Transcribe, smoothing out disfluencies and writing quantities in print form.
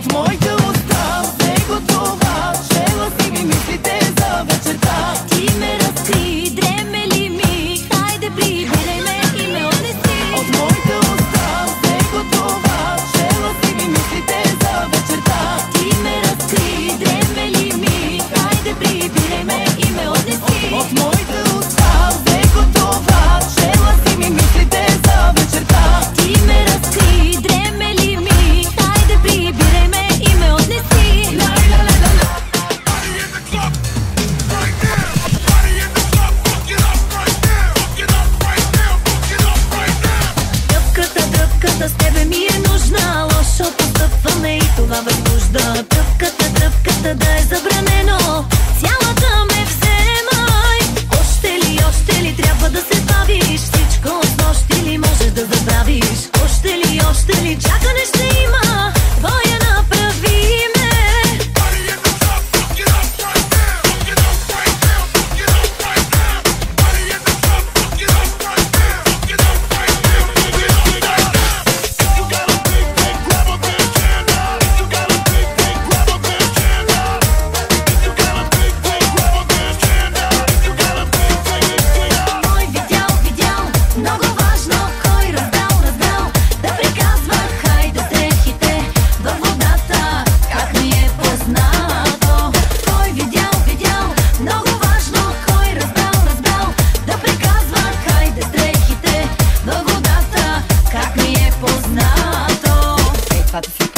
От моите уста взе го това, чела си ми мислите за вечерта. Ти ме разкри, дреме ли ми, хайде прибирай ме и ме отнеси. От моите уста взе го това, чела си ми мислите за вечерта. Ти ме разкри, дреме ли ми, хайде прибирай ме и ме отнеси. От моите уста взе го това, чела си ми мислите за вечерта. Ти ме разкри, дреме ли ми, хайде прибирай ме и ме отнеси. Дръпката с тебе ми е нужна, лошо постъпваме и това възбужда. Дръпката да е забранено, цялата ме вземай. Още ли трябва да се бавиш, всичко с нощи ли можеш да забравиш. Още ли чакане ще има, твоя направи ме. Много важно, кой раздал, да приказва, хайде дрехите във водата, как ми е познато. Кой видял, много важно, кой раздал, да приказва, хайде дрехите във водата, как ми е познато. Това да си